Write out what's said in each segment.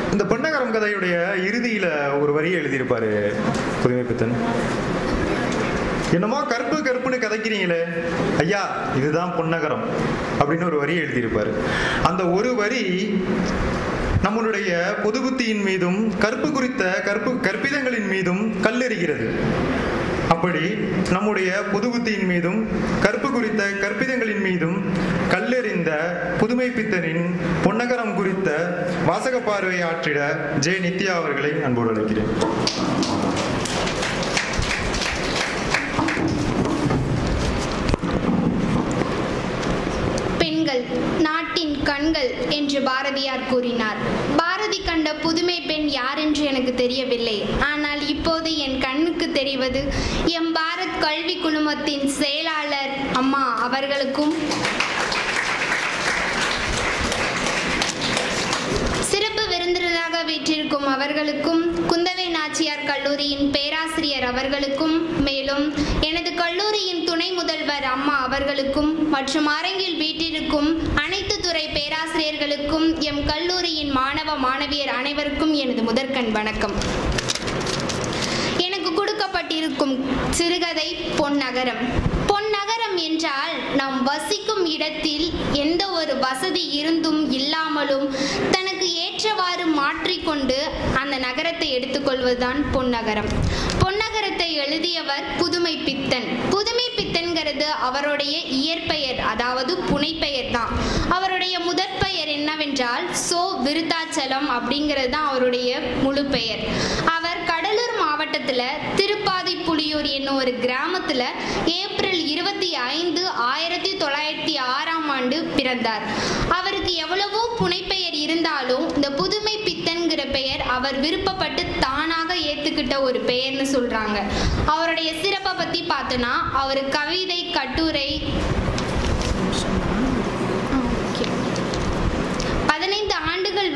இந்த பொன்னகரம் கதையுடைய இறுதியில ஒரு வரியை எழுதியிருப்பாரு புதுமைப்பித்தன். என்னமோ கற்பு கற்புன்னு கதைக்கிறீங்களே ஐயா, இதுதான் பொன்னகரம் அப்படின்னு ஒரு வரியை எழுதியிருப்பாரு. அந்த ஒரு வரி நம்மளுடைய பொது புத்தியின் மீதும் கற்பு குறித்த கற்பிதங்களின் மீதும் கல்லெறிகிறது. அப்படி நம்முடைய பொது புத்தியின் மீதும் கற்பு குறித்த கற்பிதங்களின் மீதும் கல்லெறிந்த புதுமைப்பித்தனின் பொன்னகரம் குறித்த வாசக பார்வை ஆற்றிட ஜே நித்யா அவர்களை அன்போடு அழைக்கிறேன். பெண்கள் நாட்டின் கண்கள் என்று பாரதியார் கூறினார். பாரதி கண்ட புதுமை பெண் யார் என்று எனக்கு தெரியவில்லை. ஆனால் இப்போது என் கண்ணுக்கு தெரிவது எம் பாரத் கல்வி குழுமத்தின் செயலாளர் அம்மா அவர்களுக்கும், சிறப்பு விருந்தினராக வீற்றிருக்கும் அவர்களுக்கும், குந்தவை நாச்சியார் கல்லூரியின் பேராசிரியர் அவர்களுக்கும், மேலும் எனது கல்லூரியின் துணை முதல்வர் அம்மா அவர்களுக்கும் மற்றும் அரங்கில் வீற்றிருக்கும் அனைத்து துறை பேராசிரியர்களுக்கும், எம் கல்லூரியின் மாணவ மாணவியர் அனைவருக்கும் எனது முதற்கண் வணக்கம். எனக்கு கொடுக்கப்பட்டிருக்கும் சிறுகதை பொன்னகரம். பொன்னகரம் என்றால் நாம் வசிக்கும் இடத்தில் எந்த ஒரு வசதி இருந்தும் இல்லாமலும் தனக்கு ஏற்றவாறு மாற்றிக்கொண்டு அந்த நகரத்தை எடுத்துக்கொள்வதுதான் பொன்னகரம். பொன்னகரத்தை எழுதியவர் புதுமைப்பித்தன். புதுமைப்பித்தன்கிறது அவருடைய இயற்பெயர், அதாவது புனைப்பெயர் தான். அவருடைய முதற் பெயர் என்னவென்றால் சோ விருத்தாச்சலம் அப்படிங்கிறது தான் அவருடைய முழு பெயர். அவர் கடலூர் மாவட்டத்தில் திருப்பாதிப்புலியூர் என்னும் ஒரு கிராமத்தில் ஏப்ரல் 25, 1906 பிறந்தார். அவருக்கு எவ்வளவோ புனைப்பெயர் இருந்தாலும் இந்த புதுமைப்பித்தன்கிற பெயர் அவர் விருப்பப்பட்டு தானாக ஏத்துக்கிட்ட ஒரு பெயர்னு சொல்றாங்க. அவருடைய சிறப்பை பத்தி பார்த்தோன்னா, அவர் கவிதை, கட்டுரை 15 ஆண்டுகள்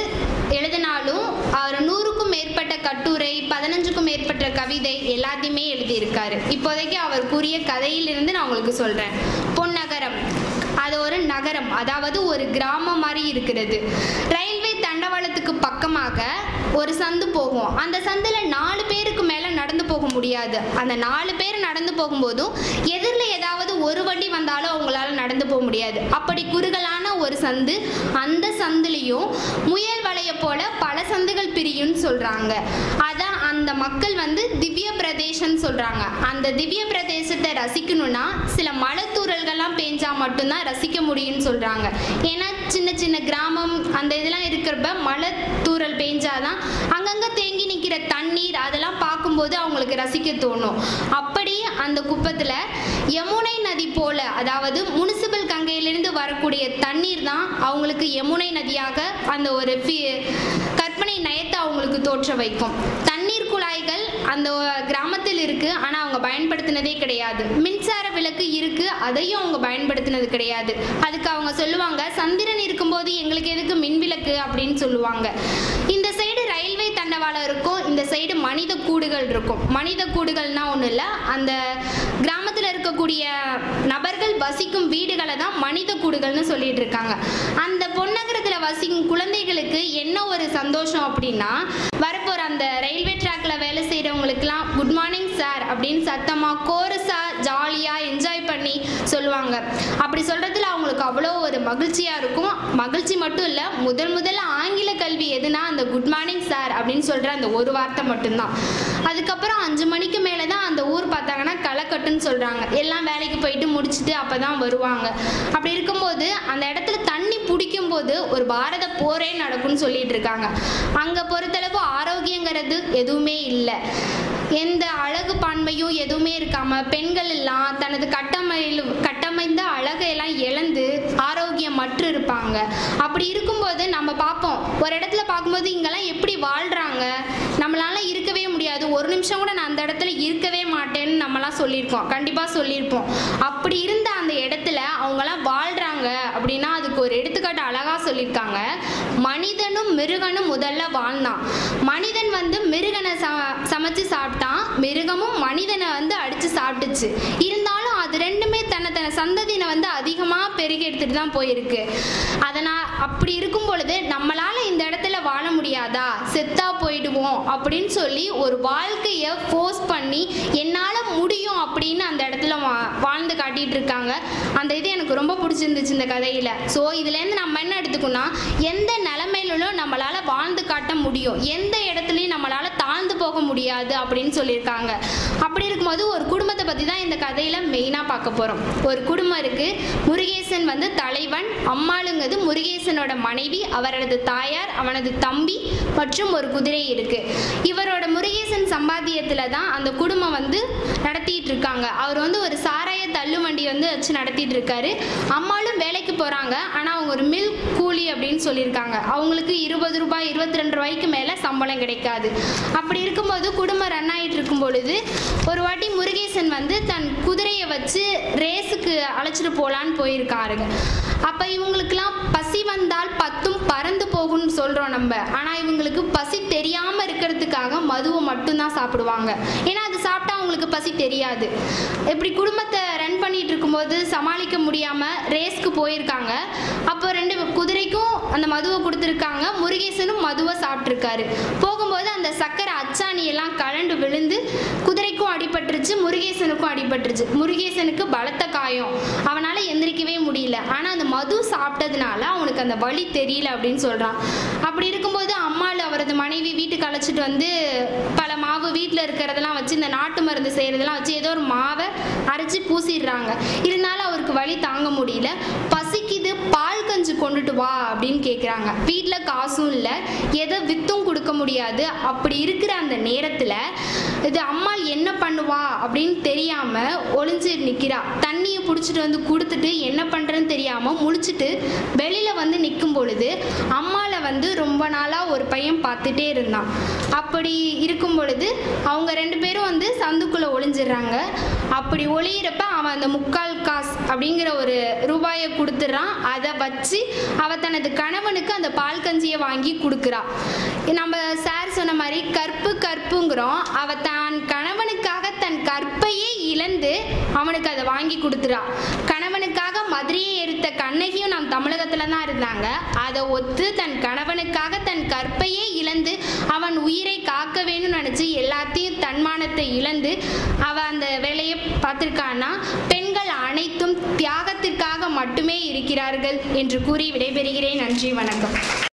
எழுதினாலும் அவர் 100க்கும் மேற்பட்ட கட்டுரை, 15க்கும் மேற்பட்ட கவிதை எல்லாத்தையுமே எழுதியிருக்காரு. இப்போதைக்கு அவர் கூறிய கதையிலிருந்து நான் உங்களுக்கு சொல்றேன். பொன்னகரம் அது ஒரு நகரம், அதாவது ஒரு கிராமம் மாதிரி இருக்கிறது. ரயில்வே தண்டவாளத்துக்கு பக்கமாக ஒரு சந்து போகும். அந்த சந்தில் 4 பேருக்கு மேலே நடந்து போக முடியாது. அந்த 4 பேர் நடந்து போகும்போதும் எதிரில் ஏதாவது ஒரு வண்டி வந்தாலும் அவங்களால நடந்து போக முடியாது. அப்படி குறுகலான ஒரு சந்து. அந்த சந்துலையும் முயல் வலைய போல பல சந்துகள் பிரியும்னு சொல்றாங்க. அதான் அந்த மக்கள் திவ்ய பிரதேசம் சொல்றாங்க. அந்த திவ்ய பிரதேசத்தை ரசிக்கணும்னா சில மலைத்தூரல்கள்லாம் பெஞ்சா மட்டும்தான் ரசிக்க முடியும்னு சொல்றாங்க. ஏன்னா சின்ன சின்ன கிராமம் அந்த இதெல்லாம் இருக்கிறப்ப மழை தூரல் பெஞ்சாதான் அங்கங்க தேங்கி நிற்கிற தண்ணீர் அதெல்லாம் பார்க்கும்போது அவங்களுக்கு ரசிக்க தோணும். அப்படி அந்த குப்பத்தில் யமுனை நதி போல, அதாவது முனிசிபல் கங்கையிலிருந்து வரக்கூடிய தண்ணீர் தான் அவங்களுக்கு யமுனை நதியாக அந்த ஒரு கற்பனை நயத்தை அவங்களுக்கு தோற்ற வைக்கும். தண்ணீர் குழாய்கள் அந்த கிராமத்தில் இருக்கு, ஆனா அவங்க பயன்படுத்தினதே கிடையாது. மின்சார விளக்கு இருக்கு, அதையும் அவங்க பயன்படுத்தினது கிடையாது. அதுக்கு அவங்க சொல்லுவாங்க, சந்திரன் இருக்கும்போது எங்களுக்கு எதுக்கு மின் விளக்கு அப்படின்னு சொல்லுவாங்க. இந்த சைடு ரயில்வே தண்டவாளம் இருக்கும், இந்த சைடு மனித கூடுகள் இருக்கும். மனித கூடுகள்னா ஒன்றும் இல்லை, அந்த கிராமத்தில் இருக்கக்கூடிய நபர்கள் வசிக்கும் வீடுகளை தான் மனித கூடுகள்னு சொல்லிட்டு இருக்காங்க. அந்த பொன்னகரத்தில் வசிக்கும் குழந்தைகளுக்கு என்ன ஒரு சந்தோஷம் அப்படின்னா, வரப்போற அந்த ரயில்வே ட்ராக்ல வேலை செய்யறவங்களுக்குலாம் குட் மார்னிங் சார் அப்படின்னு சத்தமா கோரஸா ஜாலியா என்ஜாய் பண்ணி சொல்லுவாங்க. அப்படி சொல்றதுல அவங்களுக்கு அவ்வளோ ஒரு மகிழ்ச்சியா இருக்கும். மகிழ்ச்சி மட்டும் இல்ல, முதல்ல ஆங்கில கல்வி எதுனா அந்த குட் மார்னிங் சார் அப்படின்னு சொல்ற அந்த ஒரு வார்த்தை மட்டும்தான். அதுக்கப்புறம் 5 மணிக்கு மேலே தான் அந்த ஊர் பார்த்தாங்கன்னா களைக்கட்டுன்னு சொல்றாங்க. எல்லாம் வேலைக்கு போயிட்டு முடிச்சுட்டு அப்பதான் வருவாங்க. அப்படி இருக்கும்போது அந்த இடத்துல தண்ணி பிடிக்கும் போது ஒரு பாரத போரே நடக்கும்னு சொல்லிட்டு இருக்காங்க. அங்க பொறுத்தளவு ஆரோக்கியங்கிறது எதுவுமே இல்லை. எந்த அழகு பான்மையும் எதுவுமே இருக்காம பெண்கள் எல்லாம் தனது கட்டமைந்த அழகையெல்லாம் இழந்து ஆரோக்கியம் மற்ற இருப்பாங்க. அப்படி இருக்கும்போது நம்ம பார்ப்போம், ஒரு இடத்துல பார்க்கும்போது இங்கெல்லாம் எப்படி வாழ்றாங்க, நம்மளால இருக்கவே முடியாது, ஒரு நிமிஷம் கூட நான் அந்த இடத்துல இருக்கவே மாட்டேன்னு நம்மலாம் சொல்லியிருக்கோம், கண்டிப்பா சொல்லியிருப்போம். அப்படி இருந்த அந்த இடத்துல அவங்கெல்லாம் வாழ்றாங்க அப்படின்னா அதுக்கு ஒரு எடுத்துக்காட்டு அழகா சொல்லியிருக்காங்க. மனிதனும் மிருகனும் முதல்ல வாழ்ந்தான். மனிதன் மிருகனை சமைச்சு சாப்பிட்டான், மிருகமும் மனிதனை அடிச்சு சாப்பிட்டுச்சு. இருந்தாலும் அது ரெண்டுமே தன்னை தன்னத்தன சந்ததியினை வந்து அதிகமாக பெருகி எடுத்துட்டு தான் போயிருக்கு. அதனால் அப்படி இருக்கும் பொழுது நம்மளால இந்த இடத்துல வாழ முடியாதா, செத்தா போயிடுவோம் அப்படின்னு சொல்லி ஒரு வாழ்க்கையை ஃபோர்ஸ் பண்ணி என்னால் முடியும் அப்படின்னு அந்த இடத்துல வாழ்ந்து காட்டிட்டு இருக்காங்க. அந்த இது எனக்கு ரொம்ப பிடிச்சிருந்துச்சு இந்த கதையில். ஸோ இதுலேருந்து நம்ம என்ன எடுத்துக்கணும், எந்த நிலைமையிலும் நம்மளால் வாழ்ந்து காட்ட முடியும், எந்த இடத்துலையும் நம்மளால் தாழ்ந்து போக முடியாது அப்படின்னு சொல்லியிருக்காங்க. அப்படி இருக்கும்போது ஒரு குடும்பத்தை பற்றி தான் இந்த கதையில் மெயினாக பார்க்க போகிறோம். ஒரு குடும்பம் இருக்குது. முருகேசன் வந்து தலைவன், அம்மாளுங்கிறது முருகேசனோட மனைவி, அவரது தாயார், அவனது தம்பி மற்றும் ஒரு குதிரை இருக்குது. இவரோட முருகேசன் சம்பாத்தியத்தில் தான் அந்த குடும்பம் வந்து நடத்திட்டு இருக்காங்க. அவர் வந்து ஒரு சாராய தள்ளுவண்டி வந்து வச்சு நடத்திட்டு இருக்காரு. அம்மாளும் வேலைக்கு போகிறாங்க. ஆனால் அவங்க ஒரு மில்க் கூலி அப்படின்னு சொல்லியிருக்காங்க. அவங்களுக்கு 20 ரூபாய் 22 ரூபாய்க்கு மேலே சம்பளம் கிடைக்காது. அப்படி இருக்கும்போது குடும்பம் ரன் ஆகிட்டு இருக்கும் பொழுது ஒரு வாட்டி முருகேசன் வந்து தன் குதிரையை வச்சு ரேஸுக்கு அழைச்சிட்டு போகலான்னு போயிருக்காருங்க. அப்போ இவங்களுக்கெல்லாம் பசி வந்தால் பத்தும் பறந்து போகும்னு சொல்கிறோம் நம்ம. ஆனால் இவங்களுக்கு பசி தெரியாமல் இருக்கிறதுக்காக மதுவை மட்டும்தான் சாப்பிடுவாங்க. ஏன்னா அது சாப்பிட்டா அவங்களுக்கு பசி தெரியாது. இப்படி குடும்பத்தை ரன் பண்ணிட்டு இருக்கும்போது சமாளிக்க முடியாமல் ரேஸ்க்கு போயிருக்காங்க. அப்போ 2 குதிரைக்கும் அந்த மதுவை கொடுத்துருக்காங்க. முருகேசனும் மதுவை சாப்பிட்ருக்காரு. போகும்போது அந்த சக்கரை அச்சாணியெல்லாம் கலண்டு விழுந்து குதிரைக்கும் அடிபட்டுருச்சு, முருகேசனுக்கும் அடிபட்டுருச்சு. முருகேசனுக்கு பலத்த காயம், அவனால் எந்திரிக்கவே முடியல. ஆனால் அந்த மது சாப்பிட்டதுனால அவனுக்கு அந்த வலி தெரியல அப்படின்னு சொல்கிறான். அப்படி இருக்கும்போது அம்மாள் அவரது மனைவி வீட்டுக்கு அழைச்சிட்டு வந்து பல மாவு வீட்டில் இருக்கிறதெல்லாம் வச்சு இந்த நாட்டு மருந்து செய்கிறதெல்லாம் வச்சு ஏதோ ஒரு மாவை அரைச்சி பூசிடுறாங்க. இருந்தாலும் அவருக்கு வலி தாங்க முடியல. பசிக்குது, பால் கஞ்சி கொண்டுட்டு வா அப்படின்னு கேட்குறாங்க. வீட்டில் காசும் இல்லை, எதை வித்தும் கொடுக்க முடியாது. அப்படி இருக்கிற அந்த நேரத்தில் இது அம்மாள் என்ன பண்ணுவா அப்படின்னு தெரியாமல் ஒளிஞ்சு நிற்கிறா. தண்ணியை பிடிச்சிட்டு வந்து கொடுத்துட்டு என்ன பண்ணுறேன்னு தெரியாமல் முழிச்சிட்டு வெளியில் வந்து நிற்கும் பொழுது அம்மாளை வந்து ரொம்ப நாளாக ஒரு பையன் பார்த்துட்டே இருந்தான். அப்படி இருக்கும் பொழுது அவங்க 2 பேரும் வந்து சந்துக்குள்ளே ஒளிஞ்சிடுறாங்க. அப்படி ஒளியிறப்ப அவன் அந்த 3/4 காசு அப்படிங்கிற ஒரு ரூபாயை கொடுத்துட்றான். அதை வச்சு அவள் தனது கணவனுக்கு அந்த பால் கஞ்சியை வாங்கி கொடுக்குறா. நம்ம சார் சொன்ன மாதிரி கற்புங்கிறோம். அவள் தான் கணவனுக்காக தன் கற்பையே இழந்து அவனுக்கு அதை வாங்கி கொடுத்துறா. கணவனுக்காக மதுரையை எரித்த கண்ணகியும் நம் தமிழகத்துல தான் இருந்தாங்க. அதை ஒத்து தன் கணவனுக்காக தன் கற்பையே இழந்து அவன் உயிரை காக்க வேணும்னு நினைச்சு எல்லாத்தையும் தன்மானத்தை இழந்து அவ அந்த வேலையை பார்த்திருக்கான்னா, பெண்கள் அனைத்தும் தியாகத்திற்காக மட்டுமே இருக்கிறார்கள் என்று கூறி விடைபெறுகிறேன். நன்றி, வணக்கம்.